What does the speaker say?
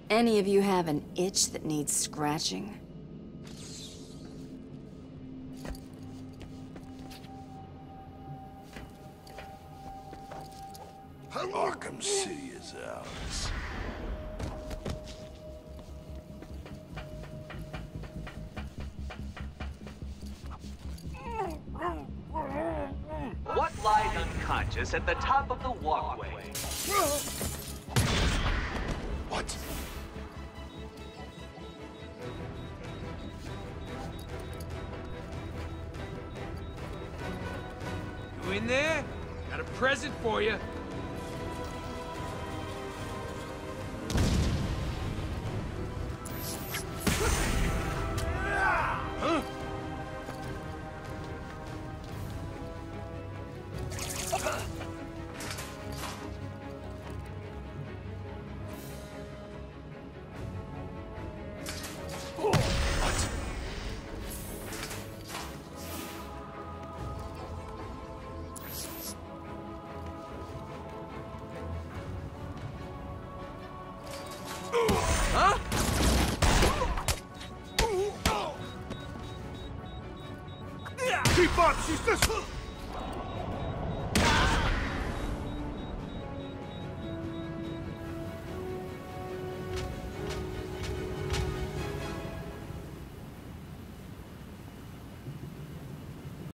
Any of you have an itch that needs scratching? Arkham City is ours. What lies unconscious at the top of the walkway? What? You in there? Got a present for you. Huh? Huh? Keep up, she's just...